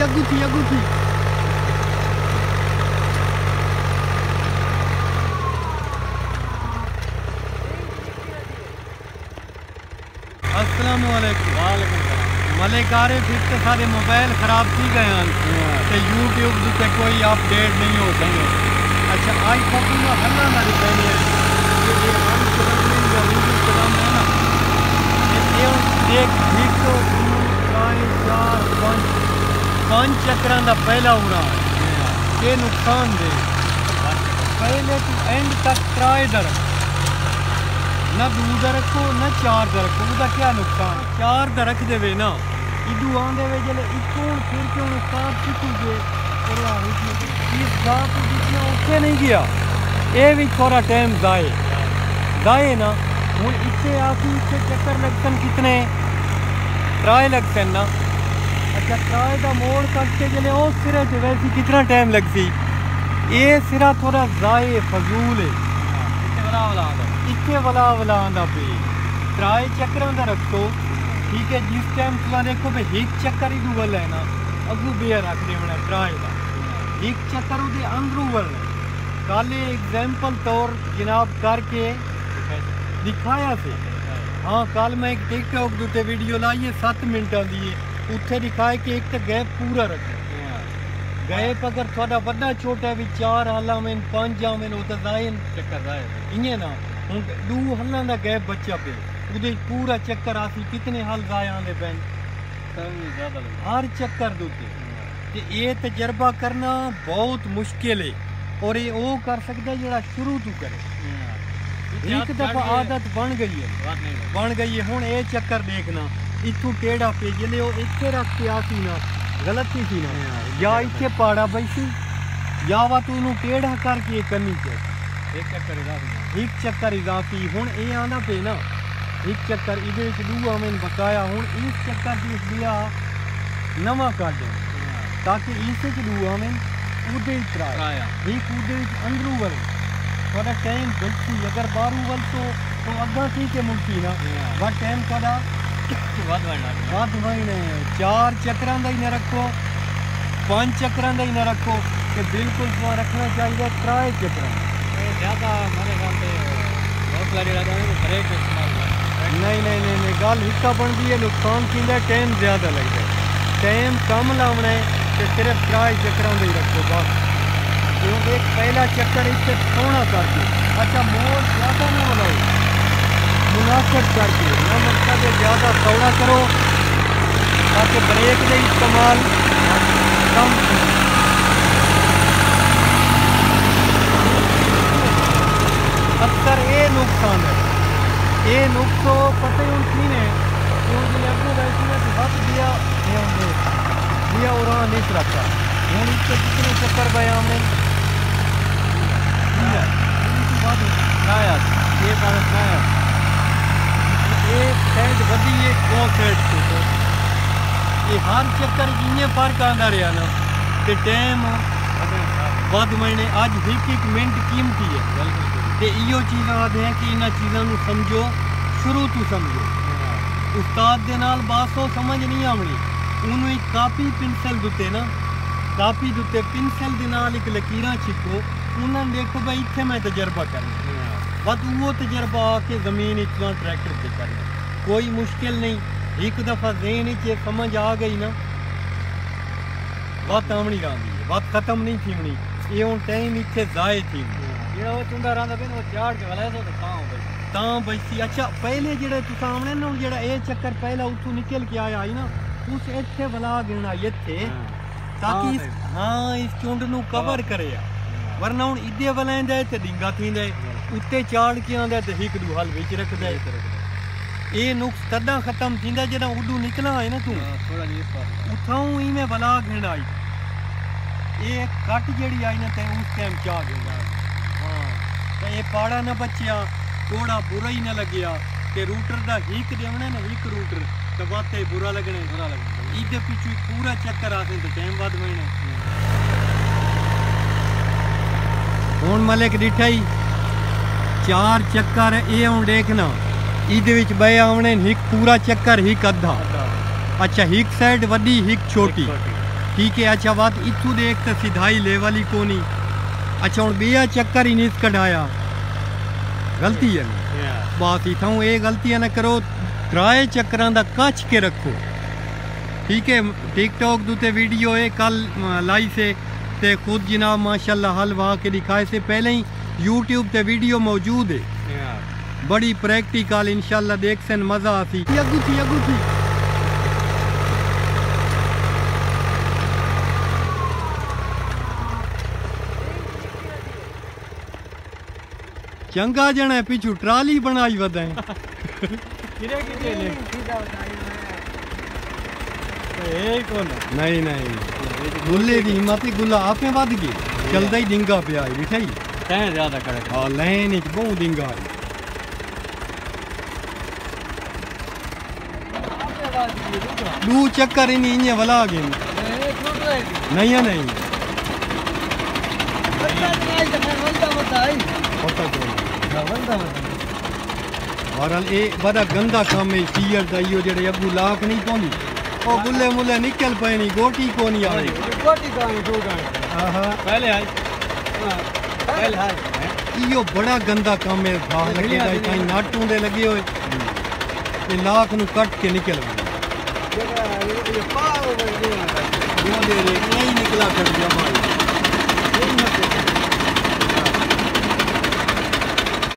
अगू थी अस्सलाम वालेकुम। मलिक आरिफ इतने सारे मोबाइल खराब थी गए हैं यूट्यूब से कोई अपडेट नहीं हो सके। अच्छा आज फोटो में हल्ला ना दिखाई है ये हम चलाने का वीडियो चलाना है ना ये देख ठीक तो 5 चक्कर का पहला उड़ा ये नुकसान दे पहले तो एंड तक ट्राई दर न 2 रखो न 4 रखो उसका क्या नुकसान 4 रख दे ना इदू आंदे वे जले इको फिर क्यों नुकसान चिकूगे और इस गांव को जितना उठे नहीं गया ये भी थोड़ा टाइम जाए ना हूँ इतने आके इतने चक्कर लगते कितने ट्राई लगते ना। अच्छा ट्राई का मोड़ करके जले उस सिरे से वैसे कितना टाइम लगती ये सिरा थोड़ा जाए फजूल है इतने वाला आंदा पे ट्राई चक्कर का रखो ठीक है। जिस टाइम तुम देखो भाई एक चक्कर ही डूबल है ना अगू बेयर रखने वाला ट्राई का एक चक्कर उसे अंदरू वाल कल एग्जाम्पल तौर जनाब करके दिखाया से हाँ कल मैं एक टिकटॉक उत्ते वीडियो लाई है 7 मिनटा दी उत्थे दिखाए कि एक तो गैप पूरा रखे गैप अगर थोड़ा बड़ा छोटा भी 4 हल्ला में 5 आवें तो जाइन चक्कर इं ना हूँ 2 हल्ला का गैप बच्चा पे उदे पूरा चक्कर आसी कितने हल जाए आने पैन हर चक्कर दूते ये तजर्बा करना बहुत मुश्किल है और ये वो कर सकता है जरा शुरू तो करे एक दफा आदत बन गई है हूँ ये चक्कर देखना इतू टेढ़ा पे जले वो इतने रख के आसी ना गलती थी ना या इतने पाड़ा बैसी या वा तू टेढ़ा करके करनी चाहिए एक चक्कर इजाफी हूँ ये आना पे ना एक चक्कर इधे दूआ मैंने बकाया हूँ इस चक्कर की दिया नवा कर दे ताकि इसे दूआ में उदे ट्राया एक उदे अंदरू वाले थोड़ा टाइम बचती अगर बारू वल तो अगा ठीक है मुमकिन ना वह टाइम कदा वध महीने 4 चक्कर का ही न रखो 5 चक्कर का ही न रखो कि बिल्कुल तो रखना चाहिए 3 चक्कर ज़्यादा हमारे ख्याल से नहीं गल हिस्सा बनती है नुकसान की टाइम ज़्यादा लगता है टाइम कम लाना है तो सिर्फ 3 चक्कर ही रखो बस क्योंकि एक पहला चक्कर इससे सोना करके अच्छा मोड़ ज़्यादा ना बनाओ मुनासिब करके ना मतलब ज़्यादा चौड़ा करो ताकि ब्रेक का इस्तेमाल कम अक्सर ये नुकसान है ये नुकसो पता ही उनकी ने क्योंकि आपको वैसे में हाथ दिया और नहीं रखा हूँ इसके कितने चक्कर पाए हमने एक साइड बदी एक 2 साइड ये हर चक्कर जिन्हें फर्क आंदा रहा ना तो टाइम वध महीने अज एक मिनट कीमती है तो इो चीज़ आते हैं कि इन्होंने चीज़ों समझो शुरू तो समझो उस्ताद के नाल बासो समझ नहीं आवनी उन्होंने एक कापी पेंसिल दुते ना कापी दुते पेंसिल के नाल एक लकीर छिपो उन्होंने देखो भाई इतने मैं तजर्बा करना बस वो तजर्बा आके ज़मीन इतना ट्रैक्टर से करना कोई मुश्किल नहीं एक दफ़ा ज़हन च समझ आ गई ना बात आमनी रही है बात ख़त्म नहीं थी होनी ये हूँ टाइम इतने ज़ाए थी अच्छा पहले जो तुमने ना जो ये चक्कर पहला उतू निकल के आया आई ना उस इतने बला गिरना इतने ताकि हाँ इस चुंड नू कवर करे वरना हूँ इदे वाले तो डिंगा थी उत्ते चाड़ के आंदा तो एक दू हल बिच रख दे ये नुक्स तदा खत्म थी जरा उडू निकला है ना तू उठाऊ इवें बला गिरना आई ये कट जी आई ना तो उस टाइम चाह गिरना हाँ तो ये पाड़ा ना बचिया थोड़ा बुरा ही ना लग्या ते रूटर का हिक देवना ना एक रूटर तो बातें बुरा लगना इधर पिछू पूरा चक्कर आते तो टाइम बाद महीने हूँ मलिक डिठा ही 4 चक्कर ये हूँ देखना इहदे बे आवने हिक पूरा चक्कर हिक अद्धा अच्छा हिक साइड वड्डी हिक छोटी ٹھیک ہے اچھا بات اتو دیکھ تو سیدھائی لیول ہی کونی اچھا ہوں بیا چکر ہی نہیں کڈایا غلطی ہے بات ہی تھاؤں اے غلطیاں نہ کرو ترائے چکران دا کچھ کے رکھو ٹھیک ہے ٹک ٹاک دوتے ویڈیو ہے کل لائی سے تے خود جناب ماشاءاللہ حل وا کے دکھائے سے پہلے ہی یوٹیوب تے ویڈیو موجود ہے بڑی پریکٹیکل انشاءاللہ دیکھ سن مزہ آتی اگو تھی چنگا جنا ہے پیچھو ٹرالی بنائی ودائیں نہیں گلے دی ہمتی گلہ آپ میں ود گئی چلدا ہی ڈنگا پہ آئی بٹھائی کہیں زیادہ کرے ہاں لین ایک بہت ڈنگا آئی دو چکر ہی نہیں ولا گئے نہیں بہرحال اے بڑا گندا کام ہے شیئر دا یہ جڑے ابو لاکھ نہیں پوندی او گلے ملے نکل پے نہیں گوٹی کو نہیں آئی گوٹی کو نہیں دو گئے پہلے آئی یہ بڑا گندا کام ہے بھا لگے دا کہیں ناٹوں دے لگے ہوئے یہ لاکھ نو کٹ کے نکل گئے یہ دے رہے نہیں نکلا کر دیا مائی